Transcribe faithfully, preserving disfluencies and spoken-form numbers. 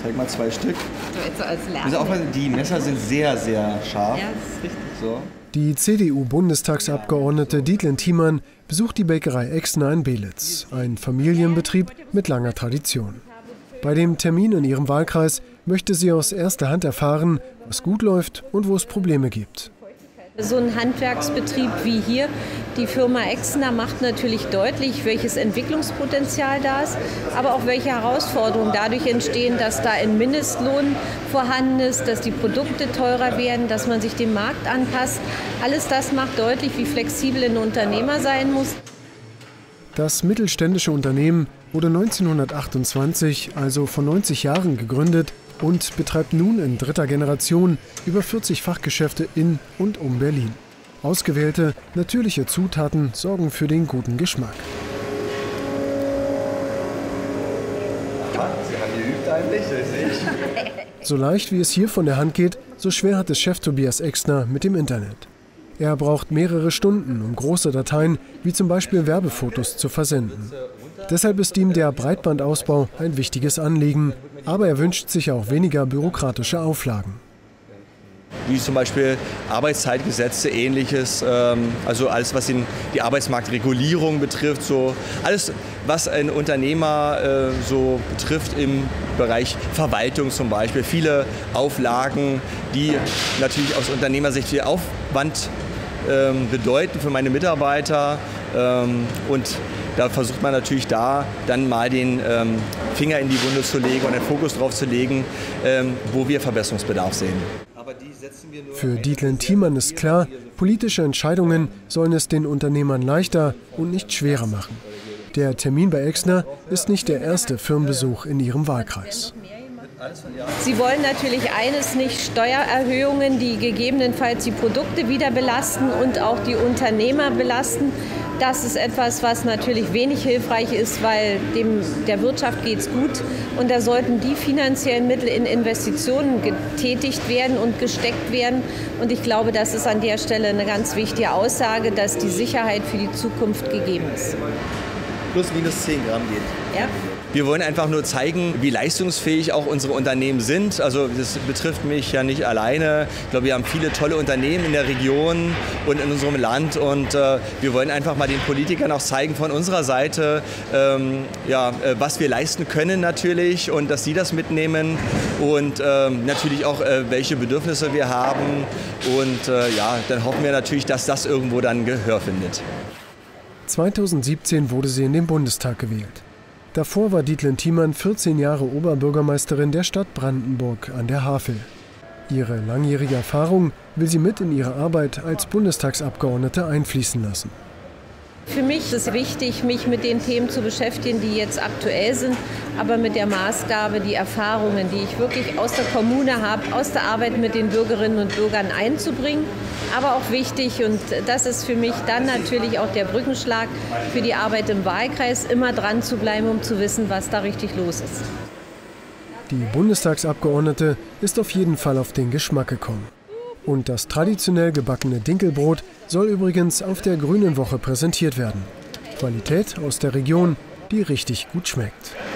zeig mal zwei Stück. So, jetzt so als also aufpassen, die Messer sind sehr, sehr scharf. Ja, das ist richtig. So. Die C D U-Bundestagsabgeordnete Dietlen Thiemann besucht die Bäckerei Exner in Beelitz, ein Familienbetrieb mit langer Tradition. Bei dem Termin in ihrem Wahlkreis möchte sie aus erster Hand erfahren, was gut läuft und wo es Probleme gibt. So ein Handwerksbetrieb wie hier, die Firma Exner, macht natürlich deutlich, welches Entwicklungspotenzial da ist, aber auch welche Herausforderungen dadurch entstehen, dass da ein Mindestlohn vorhanden ist, dass die Produkte teurer werden, dass man sich dem Markt anpasst. Alles das macht deutlich, wie flexibel ein Unternehmer sein muss. Das mittelständische Unternehmen wurde neunzehnhundertachtundzwanzig, also vor neunzig Jahren, gegründet und betreibt nun in dritter Generation über vierzig Fachgeschäfte in und um Berlin. Ausgewählte, natürliche Zutaten sorgen für den guten Geschmack. Sie haben geübt eigentlich, das sehe ich. So leicht wie es hier von der Hand geht, so schwer hat es Chef Tobias Exner mit dem Internet. Er braucht mehrere Stunden, um große Dateien, wie zum Beispiel Werbefotos, zu versenden. Deshalb ist ihm der Breitbandausbau ein wichtiges Anliegen, aber er wünscht sich auch weniger bürokratische Auflagen. Wie zum Beispiel Arbeitszeitgesetze, Ähnliches, ähm, also alles, was in die Arbeitsmarktregulierung betrifft, so alles, was ein Unternehmer äh, so betrifft im Bereich Verwaltung zum Beispiel. Viele Auflagen, die natürlich aus Unternehmersicht viel Aufwand ähm, bedeuten für meine Mitarbeiter, ähm, und da versucht man natürlich da dann mal den ähm, Finger in die Wunde zu legen und den Fokus drauf zu legen, ähm, wo wir Verbesserungsbedarf sehen. Für Dietlen Thiemann ist klar, politische Entscheidungen sollen es den Unternehmern leichter und nicht schwerer machen. Der Termin bei Exner ist nicht der erste Firmenbesuch in ihrem Wahlkreis. Sie wollen natürlich eines nicht, Steuererhöhungen, die gegebenenfalls die Produkte wieder belasten und auch die Unternehmer belasten. Das ist etwas, was natürlich wenig hilfreich ist, weil dem, der Wirtschaft geht es gut. Und da sollten die finanziellen Mittel in Investitionen getätigt werden und gesteckt werden. Und ich glaube, das ist an der Stelle eine ganz wichtige Aussage, dass die Sicherheit für die Zukunft gegeben ist. Plus minus zehn Gramm geht. Ja. Wir wollen einfach nur zeigen, wie leistungsfähig auch unsere Unternehmen sind. Also das betrifft mich ja nicht alleine. Ich glaube, wir haben viele tolle Unternehmen in der Region und in unserem Land. Und äh, wir wollen einfach mal den Politikern auch zeigen von unserer Seite, ähm, ja, äh, was wir leisten können natürlich und dass sie das mitnehmen. Und ähm, natürlich auch, äh, welche Bedürfnisse wir haben. Und äh, ja, dann hoffen wir natürlich, dass das irgendwo dann Gehör findet. zweitausendsiebzehn wurde sie in den Bundestag gewählt. Davor war Dietlen Thiemann vierzehn Jahre Oberbürgermeisterin der Stadt Brandenburg an der Havel. Ihre langjährige Erfahrung will sie mit in ihre Arbeit als Bundestagsabgeordnete einfließen lassen. Für mich ist es wichtig, mich mit den Themen zu beschäftigen, die jetzt aktuell sind, aber mit der Maßgabe, die Erfahrungen, die ich wirklich aus der Kommune habe, aus der Arbeit mit den Bürgerinnen und Bürgern einzubringen. Aber auch wichtig, und das ist für mich dann natürlich auch der Brückenschlag für die Arbeit im Wahlkreis, immer dran zu bleiben, um zu wissen, was da richtig los ist. Die Bundestagsabgeordnete ist auf jeden Fall auf den Geschmack gekommen. Und das traditionell gebackene Dinkelbrot soll übrigens auf der Grünen Woche präsentiert werden. Qualität aus der Region, die richtig gut schmeckt.